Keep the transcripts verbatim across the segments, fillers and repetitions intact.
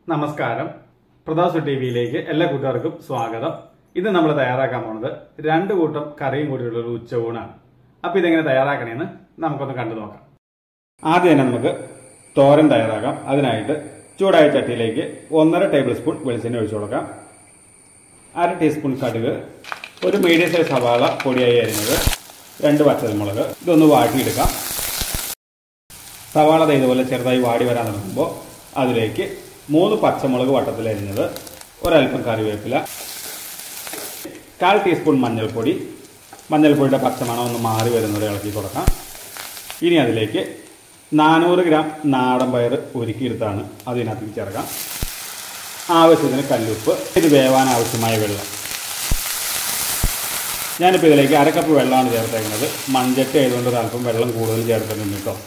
നമസ്കാരം. പ്രതാസ് ടിവിയിലേക്ക് എല്ലാ കൂട്ടുകാർക്കും സ്വാഗതം. ഇത് നമ്മൾ തയ്യാറാക്കാൻ പോകുന്നത് രണ്ട് കൂട്ടം കറിയും കൂടിയുള്ള ഒരു ഉച്ചയൂണാണ്. അപ്പൊ ഇതെങ്ങനെ തയ്യാറാക്കണേന്ന് നമുക്കൊന്ന് കണ്ടു നോക്കാം. ആദ്യം തന്നെ നമുക്ക് തോരൻ തയ്യാറാക്കാം. അതിനായിട്ട് ചൂടായ ചട്ടിയിലേക്ക് ഒന്നര ടേബിൾ സ്പൂൺ വെളിച്ചെണ്ണ ഒഴിച്ചു കൊടുക്കാം. അര ടീസ്പൂൺ കടുക്, ഒരു മീഡിയം സൈസ് സവാള പൊടിയായി അരിഞ്ഞത്, രണ്ട് പച്ചമുളക്. ഇതൊന്ന് വാട്ടിയെടുക്കാം. സവാള ഇതുപോലെ ചെറുതായി വാടി വരാൻ തുടങ്ങുമ്പോൾ അതിലേക്ക് മൂന്ന് പച്ചമുളക് വട്ടത്തിൽ അരിഞ്ഞത്, ഒരൽപ്പം കറിവേപ്പില, കാൽ ടീസ്പൂൺ മഞ്ഞൾപ്പൊടി. മഞ്ഞൾപ്പൊടിയുടെ പച്ചമണം ഒന്ന് മാറി വരുന്നത് ഇളക്കി കൊടുക്കാം. ഇനി അതിലേക്ക് നാനൂറ് ഗ്രാം നാടൻ പയർ ഒരുക്കിയെടുത്താണ് അതിനകത്ത് ചേർക്കാം. ആവശ്യത്തിന് കല്ലുപ്പ്, ഇത് വേവാൻ ആവശ്യമായ വെള്ളം. ഞാനിപ്പോൾ ഇതിലേക്ക് അരക്കപ്പ് വെള്ളമാണ് ചേർത്തേക്കുന്നത്. മൺചട്ടി ആയതുകൊണ്ട് ഒരൽപ്പം വെള്ളം കൂടുതൽ ചേർക്കുന്നുണ്ട് കേട്ടോ.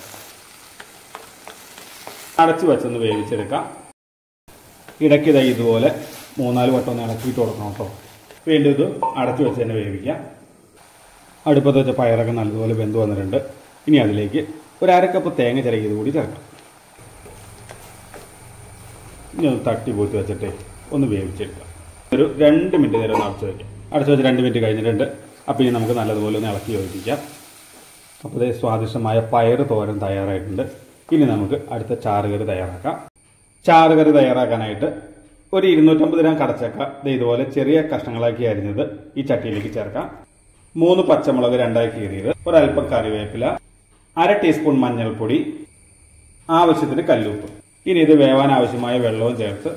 അടച്ചു വെച്ചൊന്ന് വേവിച്ചെടുക്കാം. ഇടയ്ക്ക് ഇതായി ഇതുപോലെ മൂന്നാല് വട്ടം ഒന്ന് ഇളക്കിയിട്ട് കൊടുക്കണം കേട്ടോ. വീണ്ടും ഇത് അടച്ചു വെച്ച് തന്നെ വേവിക്കാം. അടുപ്പത്ത് വെച്ച പയറൊക്കെ നല്ലതുപോലെ വെന്ത് വന്നിട്ടുണ്ട്. ഇനി അതിലേക്ക് ഒരു അരക്കപ്പ് തേങ്ങ ചിരകിയത് കൂടി ചേർക്കാം. ഇനി ഒന്ന് തട്ടി പൂത്തി വെച്ചിട്ട് ഒന്ന് വേവിച്ചെടുക്കാം. ഒരു രണ്ട് മിനിറ്റ് നേരം ഒന്ന് അടച്ചു വയ്ക്കാം. അടച്ചു വെച്ച് രണ്ട് മിനിറ്റ് കഴിഞ്ഞിട്ടുണ്ട്. അപ്പോൾ ഇനി നമുക്ക് നല്ലതുപോലെ ഒന്ന് ഇളക്കി യോജിപ്പിക്കാം. അപ്പോൾ ഇത് സ്വാദിഷ്ടമായ പയർ തോരൻ തയ്യാറായിട്ടുണ്ട്. ഇനി നമുക്ക് അടുത്ത ചാറുകറി തയ്യാറാക്കാം. ചാറുകറി തയ്യാറാക്കാനായിട്ട് ഒരു ഇരുന്നൂറ്റമ്പത് ഗ്രാം കടച്ചക്ക ഇതുപോലെ ചെറിയ കഷ്ണങ്ങളാക്കി അരിഞ്ഞത് ഈ ചട്ടിയിലേക്ക് ചേർക്കാം. മൂന്ന് പച്ചമുളക് രണ്ടായി കീറിയത്, ഒരൽപ്പം കറിവേപ്പില, അര ടീസ്പൂൺ മഞ്ഞൾപ്പൊടി, ആവശ്യത്തിന് കല്ലുപ്പ്. ഇനി ഇത് വേവാൻ ആവശ്യമായ വെള്ളവും ചേർത്ത്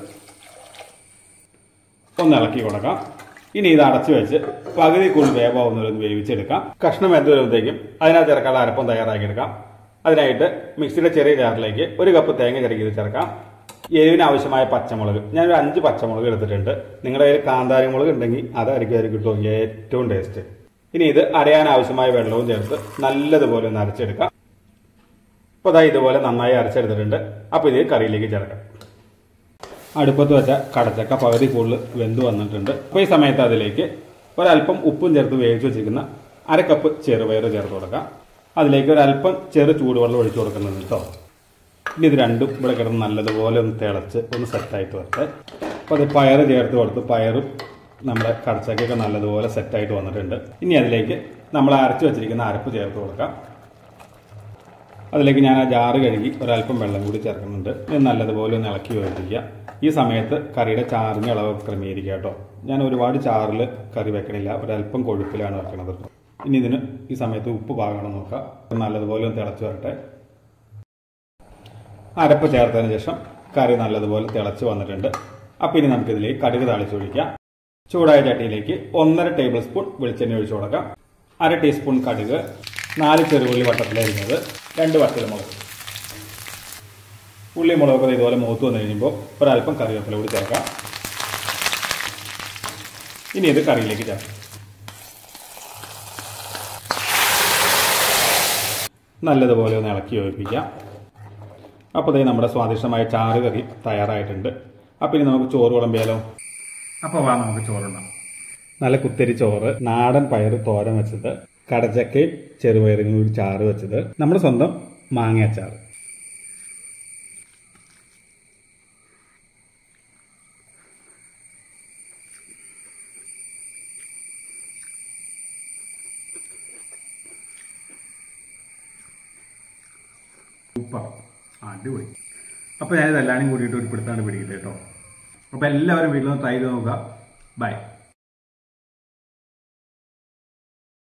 ഒന്ന് ഇളക്കി കൊടുക്കാം. ഇനി ഇത് അടച്ചു വെച്ച് പകുതി കൂടുതൽ വേവാവുന്നതൊന്ന് വേവിച്ചെടുക്കാം. കഷ്ണം വെന്ത് വരുമ്പോഴത്തേക്കും അതിനകത്ത് ചേർക്കാനുള്ള അരപ്പം തയ്യാറാക്കിയെടുക്കാം. അതിനായിട്ട് മിക്സിയുടെ ചെറിയ ജാറിലേക്ക് ഒരു കപ്പ് തേങ്ങ ചിരകിയത് ചേർക്കാം. എരിവിന് ആവശ്യമായ പച്ചമുളക്, ഞാനൊരു അഞ്ച് പച്ചമുളക് എടുത്തിട്ടുണ്ട്. നിങ്ങളുടെ കയ്യിൽ കാന്താരി മുളക് ഉണ്ടെങ്കിൽ അതായിരിക്കും അതിൽ കിട്ടും ഏറ്റവും ടേസ്റ്റ്. ഇനി ഇത് അരയാൻ ആവശ്യമായ വെള്ളവും ചേർത്ത് നല്ലതുപോലെ ഒന്ന് അരച്ചെടുക്കാം. അപ്പോൾ അതായത് ഇതുപോലെ നന്നായി അരച്ചെടുത്തിട്ടുണ്ട്. അപ്പോൾ ഇത് കറിയിലേക്ക് ചേർക്കാം. അടുപ്പത്ത് വെച്ച കടച്ചക്ക പകുതി കൂടുതൽ വെന്ത് വന്നിട്ടുണ്ട്. അപ്പോൾ ഈ സമയത്ത് അതിലേക്ക് ഒരൽപ്പം ഉപ്പും ചേർത്ത് വേവിച്ച് വെച്ചിരിക്കുന്ന അര കപ്പ് ചെറുപയർ ചേർത്ത് കൊടുക്കാം. അതിലേക്ക് ഒരൽപ്പം ചെറു ചൂടുവെള്ളം ഒഴിച്ചു കൊടുക്കുന്നുണ്ട് കേട്ടോ. ഇനി ഇത് രണ്ടും ഇവിടെ കിടന്ന് നല്ലതുപോലെ ഒന്ന് തിളച്ച് ഒന്ന് സെറ്റായിട്ട് വരട്ടെ. അപ്പോൾ അത് പയർ ചേർത്ത് കൊടുത്ത് പയറും നമ്മുടെ കടച്ചക്കൊക്കെ നല്ലതുപോലെ സെറ്റായിട്ട് വന്നിട്ടുണ്ട്. ഇനി അതിലേക്ക് നമ്മൾ അരച്ച് വെച്ചിരിക്കുന്ന അരപ്പ് ചേർത്ത് കൊടുക്കാം. അതിലേക്ക് ഞാൻ ആ ജാറ് കഴുകി ഒരൽപ്പം വെള്ളം കൂടി ചേർക്കുന്നുണ്ട്. ഇത് നല്ലതുപോലെ ഒന്ന് ഇളക്കി യോജിപ്പിക്കുക. ഈ സമയത്ത് കറിയുടെ ചാറിൻ്റെ അളവ് ക്രമീകരിക്കുക കേട്ടോ. ഞാൻ ഒരുപാട് ചാറിൽ കറി വെക്കണില്ല, ഒരൽപ്പം കൊഴുപ്പിലാണ് വെക്കണത്. ഇനി ഇതിന് ഈ സമയത്ത് ഉപ്പ് പാകണം നോക്കാം. നല്ലതുപോലെ ഒന്ന് തിളച്ച് വരട്ടെ. അരപ്പ് ചേർത്തതിന് ശേഷം കറി നല്ലതുപോലെ തിളച്ച് വന്നിട്ടുണ്ട്. അപ്പം ഇനി നമുക്കിതിലേക്ക് കടുക് താളിച്ചൊഴിക്കാം. ചൂടായ ചട്ടിയിലേക്ക് ഒന്നര ടേബിൾ സ്പൂൺ വെളിച്ചെണ്ണ ഒഴിച്ചു കൊടുക്കാം. അര ടീസ്പൂൺ കടുക്, നാല് ചെറുപുള്ളി വട്ടത്തിലരിഞ്ഞത്, രണ്ട് വറ്റൽമുളക്. ഉള്ളി മുളകൊക്കെ ഇതുപോലെ മൂത്ത് വന്നു കഴിയുമ്പോൾ ഒരൽപ്പം കറിവേപ്പില കൂടി ചേർക്കാം. ഇനി ഇത് കറിയിലേക്ക് ചേർക്കാം. നല്ലതുപോലെ ഒന്ന് ഇളക്കി യോജിപ്പിക്കാം. അപ്പോൾ ഇതേ നമ്മുടെ സ്വാദിഷ്ടമായ ചാറ് കറി തയ്യാറായിട്ടുണ്ട്. അപ്പോൾ ഇനി നമുക്ക് ചോറ് വിളമ്പിയാലോ? അപ്പോൾ വാ നമുക്ക് ചോറുണ്ടാം. നല്ല കുത്തരി ചോറ്, നാടൻ പയർ തോരൻ വെച്ചത്, കടച്ചക്കയും ചെറുപയറും കൂടി ചാറ് വെച്ചത്, നമ്മുടെ സ്വന്തം മാങ്ങ അച്ചാറ്. സൂപ്പർ, അടിപൊളി. അപ്പോൾ ഞാനിതെല്ലാവരും കൂടിയിട്ട് ഒരു പിടുത്താണ് പിടിക്കട്ടെ കേട്ടോ. അപ്പോൾ എല്ലാവരും വീട്ടിലൊന്ന് ട്രൈ ചെയ്ത് നോക്കുക. ബൈ.